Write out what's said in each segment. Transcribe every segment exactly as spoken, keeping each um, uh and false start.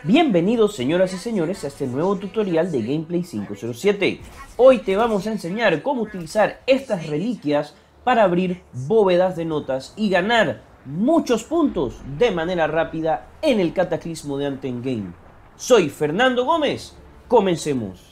Bienvenidos señoras y señores a este nuevo tutorial de Gameplay cinco cero siete. Hoy te vamos a enseñar cómo utilizar estas reliquias para abrir bóvedas de notas y ganar muchos puntos de manera rápida en el cataclismo de Anthem Game. Soy Fernando Gómez, comencemos.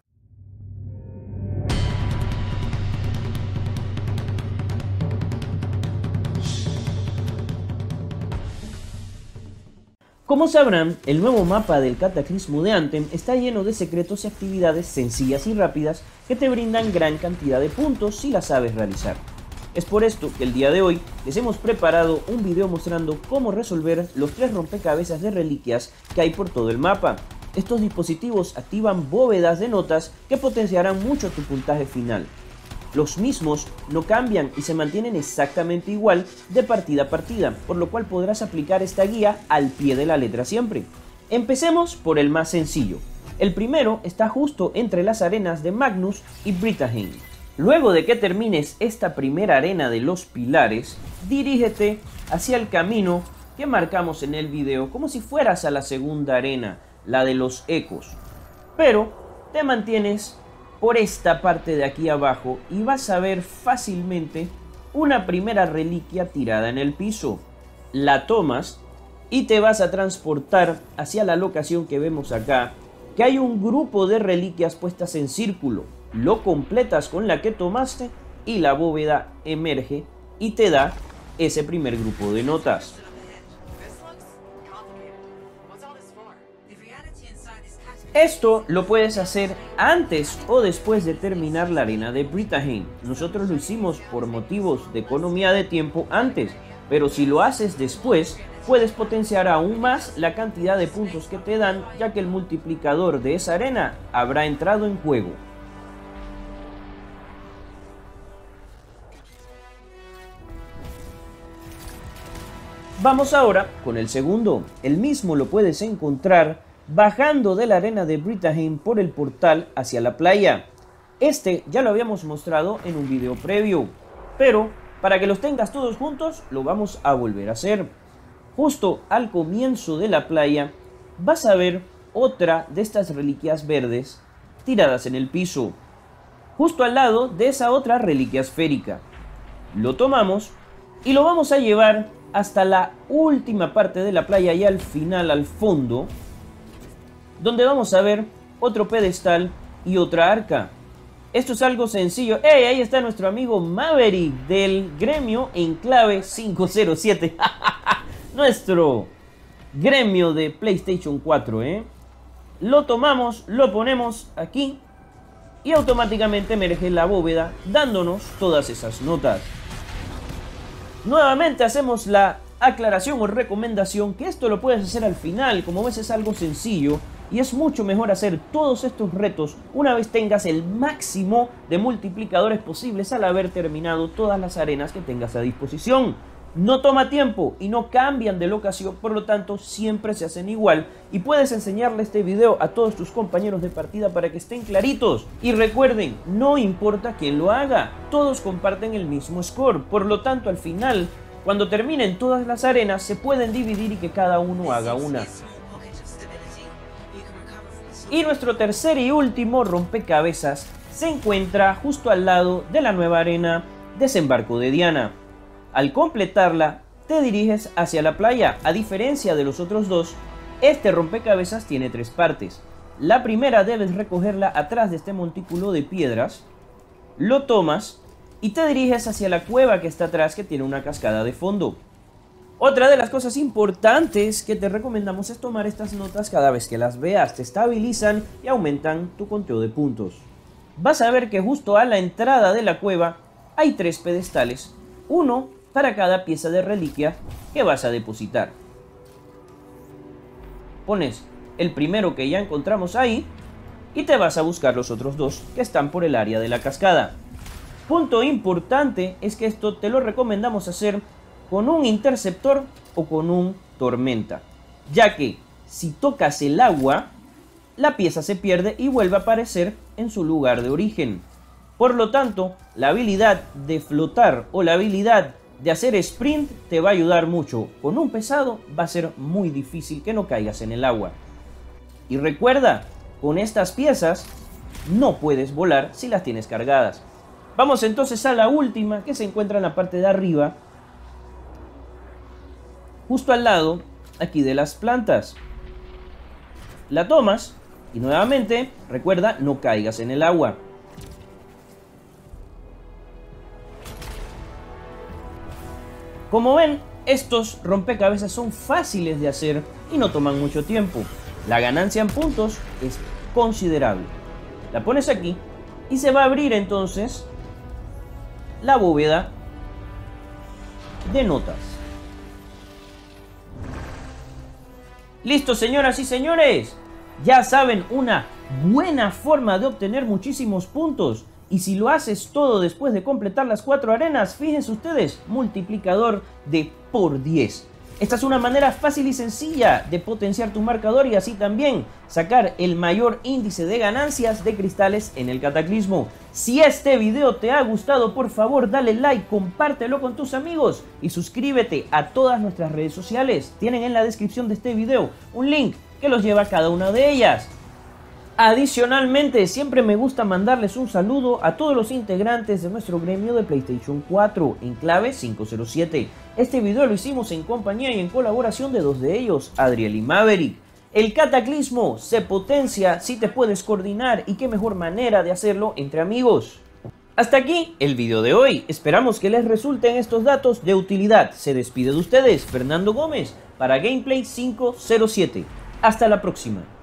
Como sabrán, el nuevo mapa del cataclismo de Anthem está lleno de secretos y actividades sencillas y rápidas que te brindan gran cantidad de puntos si las sabes realizar. Es por esto que el día de hoy les hemos preparado un video mostrando cómo resolver los tres rompecabezas de reliquias que hay por todo el mapa. Estos dispositivos activan bóvedas de notas que potenciarán mucho tu puntaje final. Los mismos no cambian y se mantienen exactamente igual de partida a partida, por lo cual podrás aplicar esta guía al pie de la letra siempre. Empecemos por el más sencillo. El primero está justo entre las arenas de Magnus y Britahame. Luego de que termines esta primera arena de los pilares, dirígete hacia el camino que marcamos en el video como si fueras a la segunda arena, la de los ecos. Pero te mantienes por esta parte de aquí abajo y vas a ver fácilmente una primera reliquia tirada en el piso. La tomas y te vas a transportar hacia la locación que vemos acá, que hay un grupo de reliquias puestas en círculo. Lo completas con la que tomaste y la bóveda emerge y te da ese primer grupo de notas. Esto lo puedes hacer antes o después de terminar la arena de Britahame. Nosotros lo hicimos por motivos de economía de tiempo antes, pero si lo haces después, puedes potenciar aún más la cantidad de puntos que te dan, ya que el multiplicador de esa arena habrá entrado en juego. Vamos ahora con el segundo. El mismo lo puedes encontrar bajando de la arena de Britahame por el portal hacia la playa. Este ya lo habíamos mostrado en un video previo, pero para que los tengas todos juntos lo vamos a volver a hacer. Justo al comienzo de la playa vas a ver otra de estas reliquias verdes tiradas en el piso, justo al lado de esa otra reliquia esférica. Lo tomamos y lo vamos a llevar hasta la última parte de la playa y al final, al fondo, donde vamos a ver otro pedestal y otra arca. Esto es algo sencillo. ¡Hey! Ahí está nuestro amigo Maverick del gremio Enclave cinco cero siete. Nuestro gremio de PlayStation cuatro, ¿eh? Lo tomamos, lo ponemos aquí y automáticamente emerge la bóveda dándonos todas esas notas. Nuevamente hacemos la aclaración o recomendación que esto lo puedes hacer al final. Como ves, es algo sencillo y es mucho mejor hacer todos estos retos una vez tengas el máximo de multiplicadores posibles al haber terminado todas las arenas que tengas a disposición. No toma tiempo y no cambian de locación, por lo tanto siempre se hacen igual y puedes enseñarle este video a todos tus compañeros de partida para que estén claritos. Y recuerden, no importa quién lo haga, todos comparten el mismo score, por lo tanto al final, cuando terminen todas las arenas, se pueden dividir y que cada uno haga una. Y nuestro tercer y último rompecabezas se encuentra justo al lado de la nueva arena Desembarco de Diana. Al completarla, te diriges hacia la playa. A diferencia de los otros dos, este rompecabezas tiene tres partes. La primera debes recogerla atrás de este montículo de piedras. Lo tomas y te diriges hacia la cueva que está atrás, que tiene una cascada de fondo. Otra de las cosas importantes que te recomendamos es tomar estas notas cada vez que las veas. Te estabilizan y aumentan tu conteo de puntos. Vas a ver que justo a la entrada de la cueva hay tres pedestales. Uno para cada pieza de reliquia que vas a depositar. Pones el primero que ya encontramos ahí y te vas a buscar los otros dos que están por el área de la cascada. Punto importante es que esto te lo recomendamos hacer con un interceptor o con un tormenta, ya que si tocas el agua, la pieza se pierde y vuelve a aparecer en su lugar de origen. Por lo tanto, la habilidad de flotar o la habilidad de hacer sprint te va a ayudar mucho. Con un pesado va a ser muy difícil que no caigas en el agua. Y recuerda, con estas piezas no puedes volar si las tienes cargadas. Vamos entonces a la última, que se encuentra en la parte de arriba, justo al lado aquí de las plantas. La tomas y nuevamente recuerda, no caigas en el agua. Como ven, estos rompecabezas son fáciles de hacer y no toman mucho tiempo. La ganancia en puntos es considerable. La pones aquí y se va a abrir entonces la bóveda de notas. Listo, señoras y señores. Ya saben, una buena forma de obtener muchísimos puntos. Y si lo haces todo después de completar las cuatro arenas, fíjense ustedes, multiplicador de por diez. Esta es una manera fácil y sencilla de potenciar tu marcador y así también sacar el mayor índice de ganancias de cristales en el Cataclismo. Si este video te ha gustado, por favor dale like, compártelo con tus amigos y suscríbete a todas nuestras redes sociales. Tienen en la descripción de este video un link que los lleva a cada una de ellas. Adicionalmente, siempre me gusta mandarles un saludo a todos los integrantes de nuestro gremio de PlayStation cuatro, Enclave cinco cero siete. Este video lo hicimos en compañía y en colaboración de dos de ellos, Adriel y Maverick. El Cataclismo se potencia si te puedes coordinar y qué mejor manera de hacerlo entre amigos. Hasta aquí el video de hoy, esperamos que les resulten estos datos de utilidad. Se despide de ustedes Fernando Gómez para Gameplay cinco cero siete. Hasta la próxima.